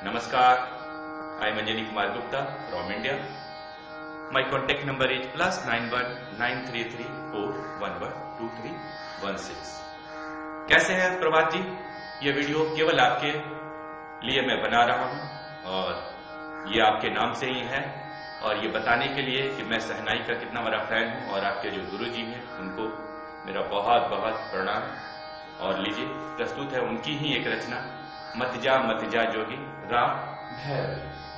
Namaskar, I am Anjani Kumar Gupta from India. My contact number is +919334112316. कैसे हैं प्रभात जी? ये video केवल आपके लिए मैं बना रहा हूं और ये आपके नाम से ही है और ये बताने के लिए कि मैं शहनाई का कितना बड़ा फैन हूं और आपके जो गुरु जी हैं उनको मेरा बहुत बहुत प्रणाम। और लीजिए प्रस्तुत है उनकी ही एक रचना मत जा जोगी राम भैरवी।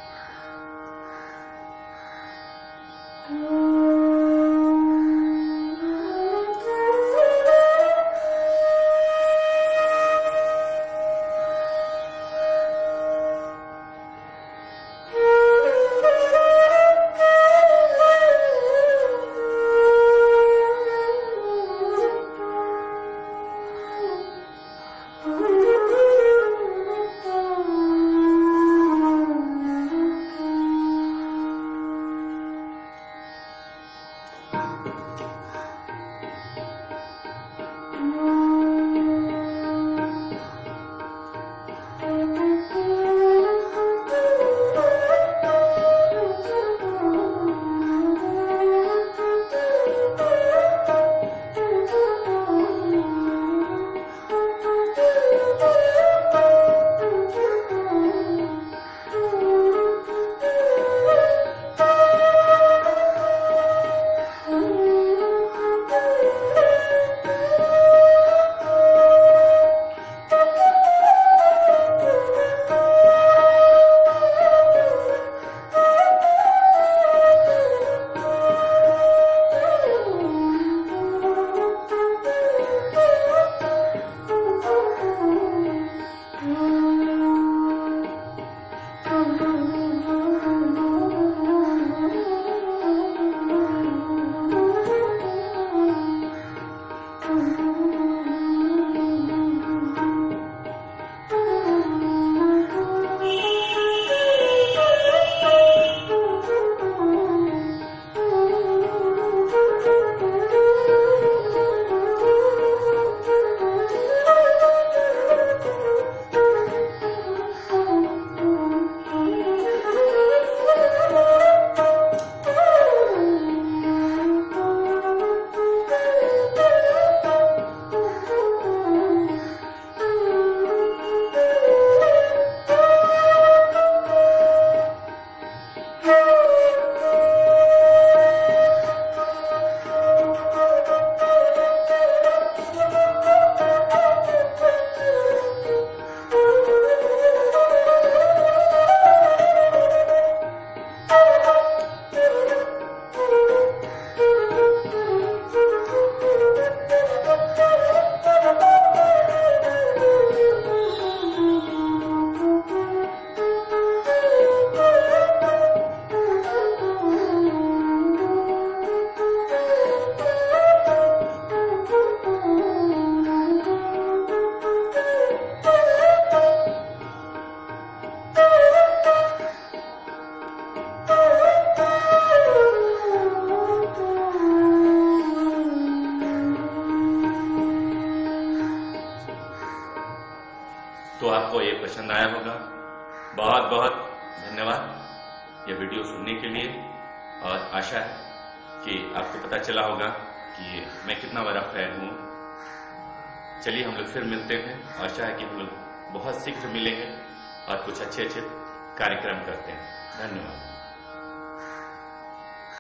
तो आपको ये पसंद आया होगा। बहुत बहुत धन्यवाद ये वीडियो सुनने के लिए और आशा है कि आपको पता चला होगा कि मैं कितना बड़ा फैन हूँ। चलिए हम लोग फिर मिलते हैं। आशा है कि हम लोग बहुत शीघ्र मिलेंगे और कुछ अच्छे कार्यक्रम करते हैं। धन्यवाद।